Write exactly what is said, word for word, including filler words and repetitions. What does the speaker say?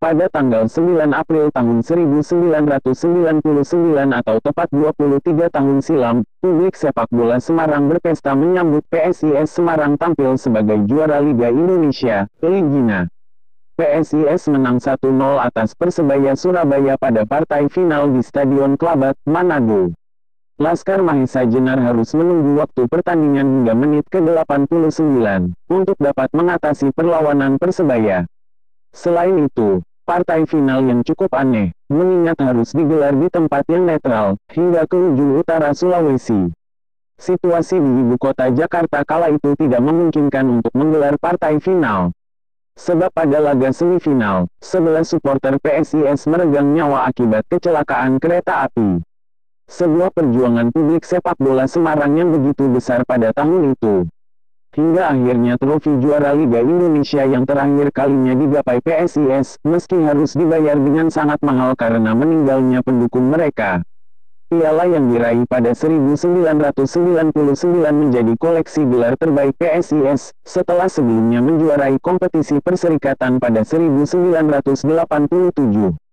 Pada tanggal sembilan April tahun seribu sembilan ratus sembilan puluh sembilan atau tepat dua puluh tiga tahun silam, publik sepak bola Semarang berpesta menyambut P S I S Semarang tampil sebagai juara Liga Indonesia, Ligina. P S I S menang satu nol atas Persebaya Surabaya pada partai final di Stadion Klabat, Manado. Laskar Mahesa Jenar harus menunggu waktu pertandingan hingga menit ke delapan puluh sembilan, untuk dapat mengatasi perlawanan Persebaya. Selain itu, partai final yang cukup aneh, mengingat harus digelar di tempat yang netral, hingga ke ujung utara Sulawesi. Situasi di ibu kota Jakarta kala itu tidak memungkinkan untuk menggelar partai final. Sebab pada laga semifinal, sebelas supporter P S I S meregang nyawa akibat kecelakaan kereta api. Sebuah perjuangan publik sepak bola Semarang yang begitu besar pada tahun itu. Hingga akhirnya trofi juara Liga Indonesia yang terakhir kalinya digapai P S I S, meski harus dibayar dengan sangat mahal karena meninggalnya pendukung mereka. Piala yang diraih pada seribu sembilan ratus sembilan puluh sembilan menjadi koleksi gelar terbaik P S I S, setelah sebelumnya menjuarai kompetisi Perserikatan pada seribu sembilan ratus delapan puluh tujuh.